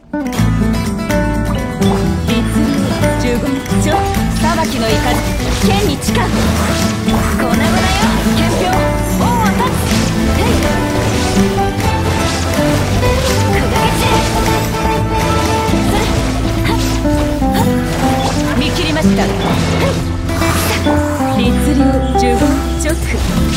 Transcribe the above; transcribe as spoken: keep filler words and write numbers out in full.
十五ちょ裁きの怒り剣に誓う。粉々よ憲兵王を立つ。へい砕け散れ。それはっはっ見切りました。へい律令十五チョック。